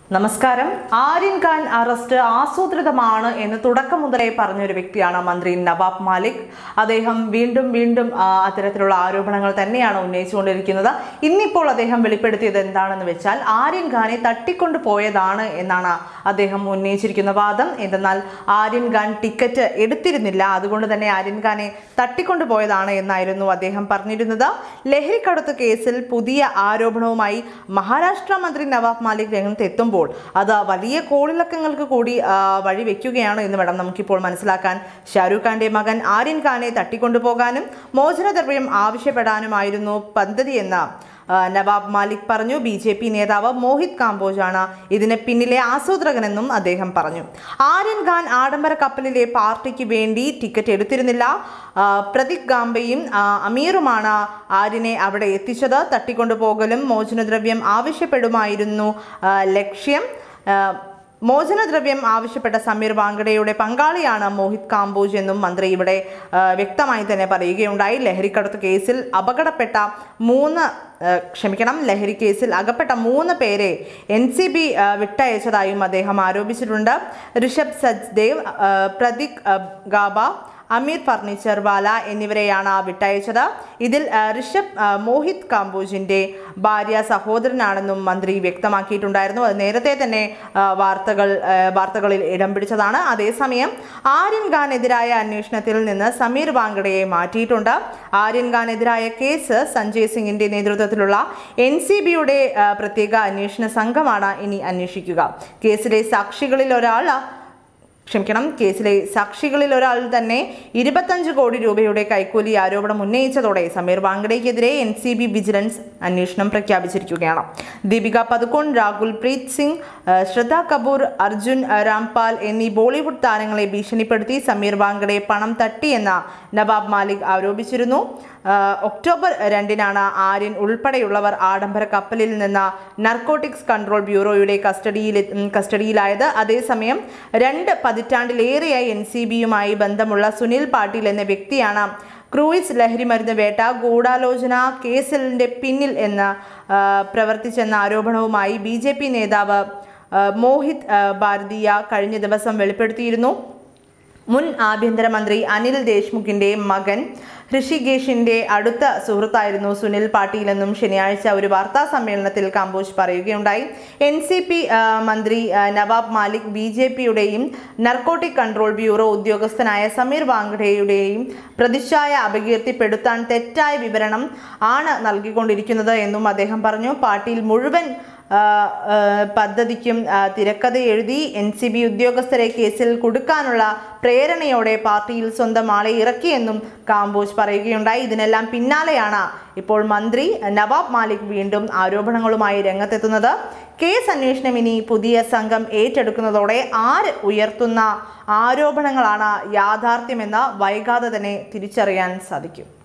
നമസ്കാരം. ആര്യൻ ഖാൻ അറസ്റ്റ് ആസൂത്രിതമാണ് എന്ന് തുടക്കം മുതലേ പറഞ്ഞൊരു വ്യക്തിയാണ് മന്ത്രി നവാബ് മാലിക്. അദ്ദേഹം വീണ്ടും അത്തരത്തിലുള്ള ആരോപണങ്ങൾ തന്നെയാണ് ഉന്നയിച്ചുകൊണ്ടിരിക്കുന്നത്. ഇന്നിപ്പോൾ അദ്ദേഹം വെളിപ്പെടുത്തിയത് എന്താണെന്ന് വെച്ചാൽ ആര്യൻ ഖാനെ തട്ടിക്കൊണ്ടു പോയതാണ് എന്നാണ് അദ്ദേഹം ഉന്നയിച്ചിരിക്കുന്ന വാദം. എന്തെന്നാൽ ആര്യൻ ഖാൻ ടിക്കറ്റ് എടുത്തിരുന്നില്ല, അതുകൊണ്ട് തന്നെ ആര്യൻ ഖാനെ തട്ടിക്കൊണ്ടു പോയതാണ് എന്നായിരുന്നു അദ്ദേഹം പറഞ്ഞിരുന്നത്. ലഹരിക്കടത്ത് കേസിൽ പുതിയ ആരോപണവുമായി മഹാരാഷ്ട്ര മന്ത്രി നവാബ് മാലിക് രംഗത്തെത്തുമ്പോൾ അത് വലിയ കോളിളക്കങ്ങൾക്ക് കൂടി വഴിവെക്കുകയാണ് എന്ന് വേണം നമുക്കിപ്പോൾ മനസ്സിലാക്കാൻ. ഷാരൂഖ് ഖാന്റെ മകൻ ആര്യൻ ഖാനെ തട്ടിക്കൊണ്ടുപോകാനും മോചനദ്രവ്യം ആവശ്യപ്പെടാനുമായിരുന്നു പദ്ധതി എന്ന് നവാബ് മാലിക് പറഞ്ഞു. BJP നേതാവ് മോഹിത് കാംബോജാണ് ഇതിന് പിന്നിലെ ആസൂത്രകനെന്നും അദ്ദേഹം പറഞ്ഞു. ആര്യൻ ഖാൻ ആഡംബര കപ്പലിലെ പാർട്ടിക്ക് വേണ്ടി ടിക്കറ്റ് എടുത്തിരുന്നില്ല. പ്രദീപ് ഗാംബയും അമീറുമാണ് ആര്യനെ അവിടെ എത്തിച്ചത്. തട്ടിക്കൊണ്ടുപോകലും മോചനദ്രവ്യം ആവശ്യപ്പെടുമായിരുന്നു ലക്ഷ്യം. മോചനദ്രവ്യം ആവശ്യപ്പെട്ട സമീർ വാങ്കഡയുടെ പങ്കാളിയാണ് മോഹിത് കാംബോജ് എന്നും മന്ത്രി ഇവിടെ വ്യക്തമായി തന്നെ പറയുകയുണ്ടായി. ലഹരിക്കടത്ത് കേസിൽ ലഹരി കേസിൽ അകപ്പെട്ട 3 പേരെ NCB വിട്ടയച്ചതായും അദ്ദേഹം ആരോപിച്ചിട്ടുണ്ട്. ഋഷഭ് സച്ദേവ്, പ്രദീപ് ഗാബ, അമീർ ഫർണിച്ചർ വാല എന്നിവരെയാണ് വിട്ടയച്ചത്. ഇതിൽ ഋഷഭ് മോഹിത് കാംബോജിന്റെ ഭാര്യ സഹോദരനാണെന്നും മന്ത്രി വ്യക്തമാക്കിയിട്ടുണ്ടായിരുന്നു. അത് നേരത്തെ തന്നെ വാർത്തകളിൽ ഇടം പിടിച്ചതാണ്. അതേസമയം ആര്യൻ ഖാനെതിരായ അന്വേഷണത്തിൽ നിന്ന് സമീർ വാങ്കഡയെ മാറ്റിയിട്ടുണ്ട്. ആര്യൻ ഖാനെതിരായ കേസ് സഞ്ജയ് സിംഗിന്റെ നേതൃത്വത്തിലുള്ള NCBയുടെ പ്രത്യേക അന്വേഷണ സംഘമാണ് ഇനി അന്വേഷിക്കുക. കേസിലെ സാക്ഷികളിൽ ഒരാൾ തന്നെ 25 കോടി രൂപയുടെ കൈക്കൂലി ആരോപണം ഉന്നയിച്ചതോടെ സമീർ വാങ്കഡയ്ക്കെതിരെ NCB വിജിലൻസ് അന്വേഷണം പ്രഖ്യാപിച്ചിരിക്കുകയാണ്. ദീപിക പദുക്കോൺ, രാഹുൽ പ്രീത് സിംഗ്, ശ്രദ്ധ കപൂർ, അർജുൻ രാംപാൽ എന്നീ ബോളിവുഡ് താരങ്ങളെ ഭീഷണിപ്പെടുത്തി സമീർ വാങ്കഡെ പണം തട്ടിയെന്ന് നവാബ് മാലിക് ആരോപിച്ചിരുന്നു. ഒക്ടോബർ 2-നാണ് ആര്യൻ ഉൾപ്പെടെയുള്ളവർ ആഡംബര കപ്പലിൽ നിന്ന് നർക്കോട്ടിക്സ് കൺട്രോൾ ബ്യൂറോയുടെ കസ്റ്റഡിയിലായത്. അതേസമയം 2 പതിറ്റാണ്ടിലേറെയായി NCBയുമായി ബന്ധമുള്ള സുനിൽ പാട്ടീൽ എന്ന വ്യക്തിയാണ് ക്രൂയിസ് ലഹരിമരുന്ന് വേട്ട ഗൂഢാലോചന കേസിന്റെ പിന്നിൽ എന്ന് പ്രവർത്തിച്ചെന്ന ആരോപണവുമായി BJP നേതാവ് മോഹിത് ഭാരതിയ കഴിഞ്ഞ ദിവസം വെളിപ്പെടുത്തിയിരുന്നു. മുൻ ആഭ്യന്തരമന്ത്രി അനിൽ ദേശ്മുഖിന്റെ മകൻ ഋഷികേഷിന്റെ അടുത്ത സുഹൃത്തായിരുന്നു സുനിൽ പാട്ടീലെന്നും ശനിയാഴ്ച ഒരു വാർത്താ സമ്മേളനത്തിൽ കാംബോജ് പറയുകയുണ്ടായി. NCP മന്ത്രി നവാബ് മാലിക് BJPയുടെയും നർക്കോട്ടിക് കൺട്രോൾ ബ്യൂറോ ഉദ്യോഗസ്ഥനായ സമീർ വാങ്കഡയുടെയും പ്രതിച്ഛായ അപകീർത്തിപ്പെടുത്താൻ തെറ്റായ വിവരണം ആണ് നൽകിക്കൊണ്ടിരിക്കുന്നത് എന്നും അദ്ദേഹം പറഞ്ഞു. പാട്ടീൽ മുഴുവൻ പദ്ധതിക്കും തിരക്കഥ എഴുതി. NCB ഉദ്യോഗസ്ഥരെ കേസിൽ കുടുക്കാനുള്ള പ്രേരണയോടെ പാർട്ടിയിൽ സ്വന്തം ആളെ ഇറക്കിയെന്നും കാംബോജ് പറയുകയുണ്ടായി. ഇതിനെല്ലാം പിന്നാലെയാണ് ഇപ്പോൾ മന്ത്രി നവാബ് മാലിക് വീണ്ടും ആരോപണങ്ങളുമായി രംഗത്തെത്തുന്നത്. കേസ് അന്വേഷണം ഇനി പുതിയ സംഘം ഏറ്റെടുക്കുന്നതോടെ ആര് ഉയർത്തുന്ന ആരോപണങ്ങളാണ് യാഥാർത്ഥ്യമെന്ന് വൈകാതെ തന്നെ തിരിച്ചറിയാൻ സാധിക്കും.